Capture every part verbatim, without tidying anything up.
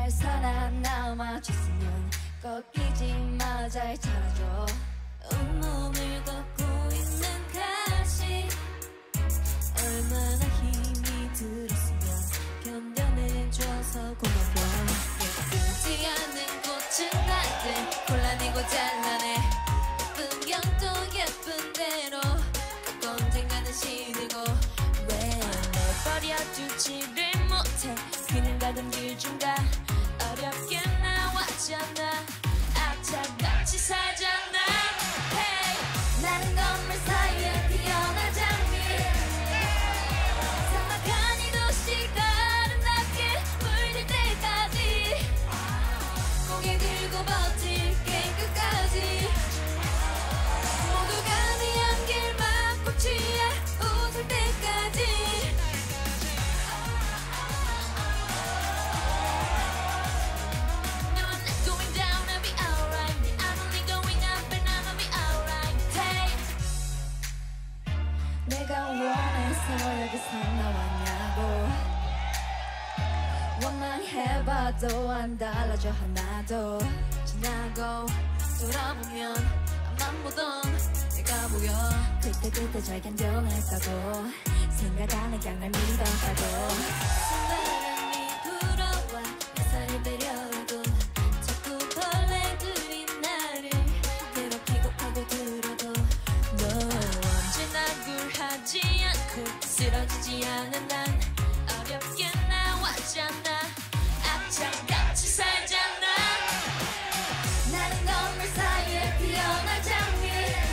어디에서나 나 마주치면 꼭 잊지 마 잘 찾아줘. 온몸을 걷고 있는 가시 얼마나 힘이 들었으면 견뎌내줘서 고마워. 예쁘지 않은 꽃은 나한테 골라내고 잘라내. 예쁜 경도 예쁜 대로 꼭 언젠가는 시들고 왜 날 버려두지를 못해. 그냥 가던 길 중간 어렵게 나왔잖아. 악착같이 살잖아. Hey. 나는 건물 사이에 피어난 장미. 삭막한 이 도시가 아름답게 물들 때까지 고개 들고 버틸게 끝까지. 모두가 네 안길 막고 취해 웃을 때까지. 내가 원해서 여기서 나왔냐고. 원망 해봐도 안 달라져 하나도. 지나고 돌아보면 앞만 보던 내가 보여. 그때 그때 잘 견뎌냈다고 생각 안 해 그냥 날 믿었다고. 바람이 불어와 내 살을 베려도 자꾸 벌레들이 나를 괴롭히고 파고들어도 너 굴하지 않고 쓰러지지 않은 난 어렵게 나왔잖아. 악착같이 살잖아. 나는 건물 사이에 피어난 장미.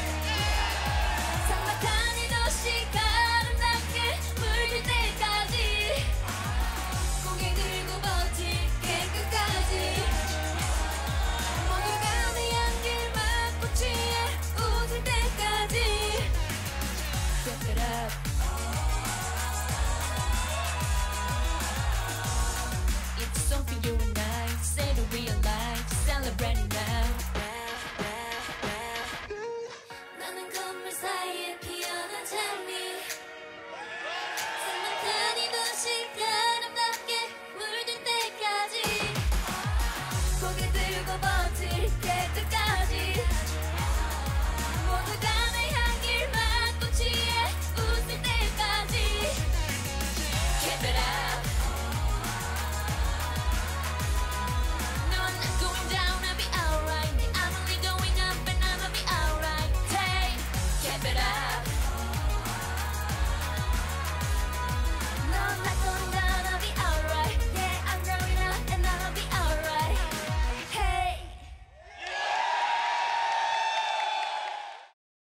삭막한 이 도시가 아름답게 물들 때까지 고개 들고 버틸게 끝까지. 모두가 네 안길 막고 취해 웃을 때까지. Step it up. It's a song for you and I. Say the real life. Celebrate it now. 나는 건물 사이에 피어난 장미.